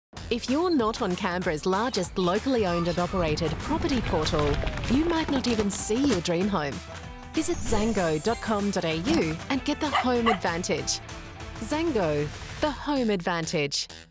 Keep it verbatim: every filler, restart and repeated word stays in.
If you're not on Canberra's largest locally owned and operated property portal, you might not even see your dream home. Visit zango dot com dot a u and get the Home Advantage. Zango, the Home Advantage.